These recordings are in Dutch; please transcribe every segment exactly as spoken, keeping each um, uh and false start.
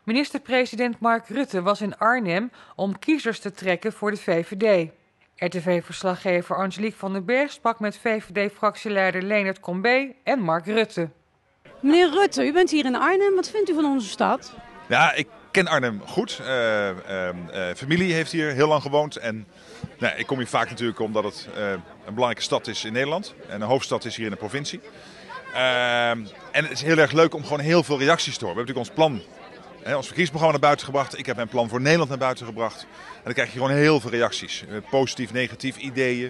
Minister-president Mark Rutte was in Arnhem om kiezers te trekken voor de V V D. R T V-verslaggever Angelique van den Berg sprak met V V D-fractieleider Leonard Combé en Mark Rutte. Meneer Rutte, u bent hier in Arnhem. Wat vindt u van onze stad? Ja, ik ken Arnhem goed. Uh, uh, uh, familie heeft hier heel lang gewoond. En nou, ik kom hier vaak natuurlijk omdat het uh, een belangrijke stad is in Nederland. En een hoofdstad is hier in de provincie. Uh, en het is heel erg leuk om gewoon heel veel reacties te horen. We hebben natuurlijk ons plan, hè, ons verkiezingsprogramma naar buiten gebracht. Ik heb mijn plan voor Nederland naar buiten gebracht. En dan krijg je gewoon heel veel reacties. Uh, positief, negatief, ideeën.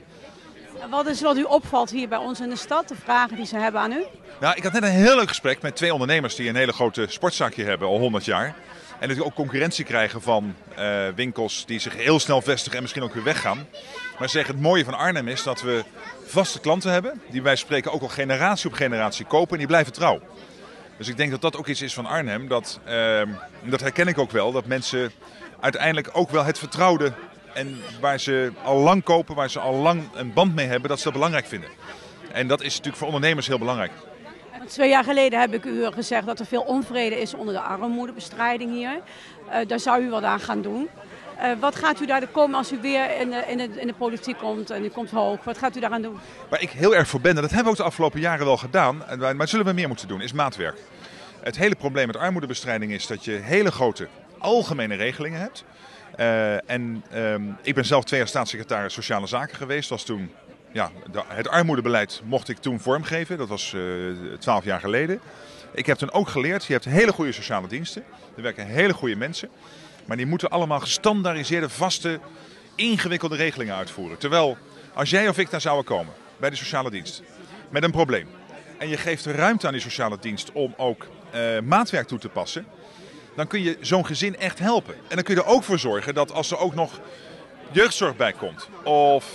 Wat is wat u opvalt hier bij ons in de stad? De vragen die ze hebben aan u? Nou, ik had net een heel leuk gesprek met twee ondernemers die een hele grote sportzaakje hebben, al honderd jaar. En dat ook concurrentie krijgen van uh, winkels die zich heel snel vestigen en misschien ook weer weggaan. Maar ze zeggen het mooie van Arnhem is dat we vaste klanten hebben. Die wij spreken ook al generatie op generatie kopen en die blijven trouw. Dus ik denk dat dat ook iets is van Arnhem. Dat, uh, dat herken ik ook wel. Dat mensen uiteindelijk ook wel het vertrouwde en waar ze al lang kopen, waar ze al lang een band mee hebben, dat ze dat belangrijk vinden. En dat is natuurlijk voor ondernemers heel belangrijk. Twee jaar geleden heb ik u gezegd dat er veel onvrede is onder de armoedebestrijding hier. Uh, daar zou u wat aan gaan doen. Uh, wat gaat u daar komen als u weer in de, in, de, in de politiek komt en u komt hoog? Wat gaat u daaraan doen? Waar ik heel erg voor ben, en dat hebben we ook de afgelopen jaren wel gedaan, maar zullen we meer moeten doen, is maatwerk. Het hele probleem met armoedebestrijding is dat je hele grote algemene regelingen hebt. Uh, en um, ik ben zelf twee jaar staatssecretaris Sociale Zaken geweest. Dat was toen, ja, de, het armoedebeleid mocht ik toen vormgeven. Dat was twaalf uh, jaar geleden. Ik heb toen ook geleerd, je hebt hele goede sociale diensten. Er werken hele goede mensen. Maar die moeten allemaal gestandaardiseerde, vaste, ingewikkelde regelingen uitvoeren. Terwijl, als jij of ik daar zouden komen bij de sociale dienst met een probleem. En je geeft ruimte aan die sociale dienst om ook uh, maatwerk toe te passen. Dan kun je zo'n gezin echt helpen. En dan kun je er ook voor zorgen dat als er ook nog jeugdzorg bij komt, of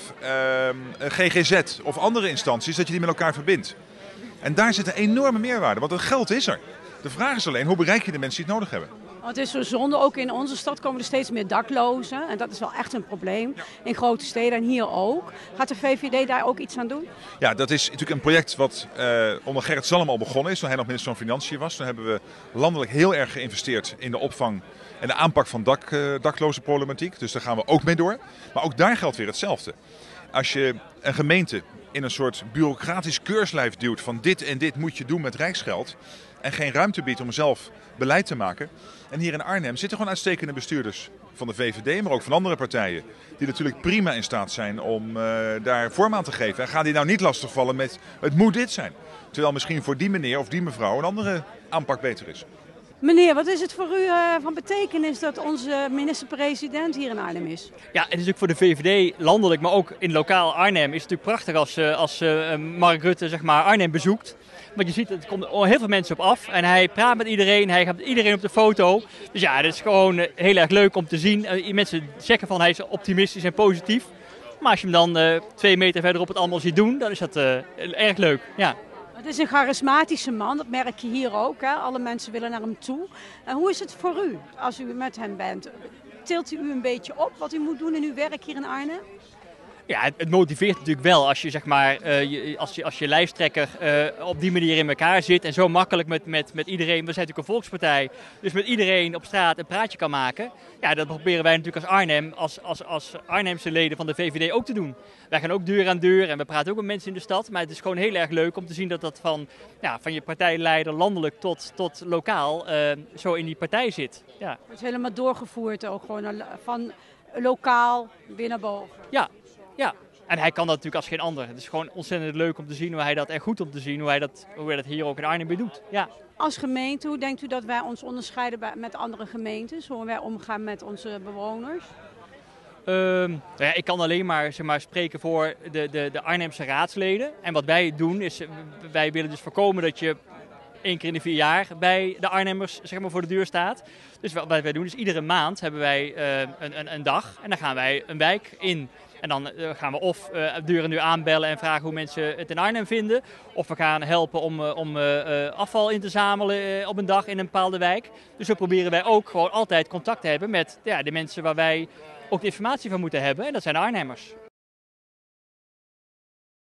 uh, G G Z of andere instanties, dat je die met elkaar verbindt. En daar zit een enorme meerwaarde, want het geld is er. De vraag is alleen, hoe bereik je de mensen die het nodig hebben? Het is zo zonde, ook in onze stad komen er steeds meer daklozen. En dat is wel echt een probleem. In grote steden en hier ook. Gaat de V V D daar ook iets aan doen? Ja, dat is natuurlijk een project wat uh, onder Gerrit Salm al begonnen is. Toen hij nog minister van Financiën was. Toen hebben we landelijk heel erg geïnvesteerd in de opvang en de aanpak van dak, uh, dakloze problematiek. Dus daar gaan we ook mee door. Maar ook daar geldt weer hetzelfde. Als je een gemeente in een soort bureaucratisch keurslijf duwt van dit en dit moet je doen met rijksgeld en geen ruimte biedt om zelf beleid te maken. En hier in Arnhem zitten gewoon uitstekende bestuurders van de V V D, maar ook van andere partijen. Die natuurlijk prima in staat zijn om uh, daar vorm aan te geven. En gaan die nou niet lastigvallen met het moet dit zijn. Terwijl misschien voor die meneer of die mevrouw een andere aanpak beter is. Meneer, wat is het voor u uh, van betekenis dat onze minister-president hier in Arnhem is? Ja, het is natuurlijk voor de V V D landelijk, maar ook in lokaal Arnhem is het natuurlijk prachtig als, uh, als uh, Mark Rutte zeg maar, Arnhem bezoekt. Want je ziet, er komen heel veel mensen op af en hij praat met iedereen, hij gaat met iedereen op de foto. Dus ja, het is gewoon uh, heel erg leuk om te zien. Uh, mensen zeggen van hij is optimistisch en positief. Maar als je hem dan uh, twee meter verderop het allemaal ziet doen, dan is dat uh, erg leuk. Ja. Het is een charismatische man, dat merk je hier ook. Hè? Alle mensen willen naar hem toe. En hoe is het voor u als u met hem bent? Tilt u een beetje op wat u moet doen in uw werk hier in Arnhem? Ja, het, het motiveert natuurlijk wel als je, zeg maar, uh, je, als je, als je lijsttrekker uh, op die manier in elkaar zit en zo makkelijk met, met, met iedereen. We zijn natuurlijk een volkspartij, dus met iedereen op straat een praatje kan maken. Ja, dat proberen wij natuurlijk als Arnhem, als, als, als Arnhemse leden van de V V D ook te doen. Wij gaan ook deur aan deur en we praten ook met mensen in de stad. Maar het is gewoon heel erg leuk om te zien dat dat van, ja, van je partijleider landelijk tot, tot lokaal uh, zo in die partij zit. Ja. Het is helemaal doorgevoerd ook gewoon van lokaal weer naar boven. Ja. Ja, en hij kan dat natuurlijk als geen ander. Het is gewoon ontzettend leuk om te zien hoe hij dat, en goed om te zien hoe hij dat, hoe hij dat hier ook in Arnhem weer doet. Ja. Als gemeente, hoe denkt u dat wij ons onderscheiden bij, met andere gemeentes? Hoe wij omgaan met onze bewoners? Um, nou ja, ik kan alleen maar, zeg maar spreken voor de, de, de Arnhemse raadsleden. En wat wij doen is, wij willen dus voorkomen dat je één keer in de vier jaar bij de Arnhemmers zeg maar, voor de deur staat. Dus wat wij doen is iedere maand hebben wij uh, een, een, een dag en dan gaan wij een wijk in. En dan uh, gaan we of uh, deur en deur aanbellen en vragen hoe mensen het in Arnhem vinden. Of we gaan helpen om, uh, om uh, afval in te zamelen uh, op een dag in een bepaalde wijk. Dus zo proberen wij ook gewoon altijd contact te hebben met ja, de mensen waar wij ook de informatie van moeten hebben. En dat zijn de Arnhemmers.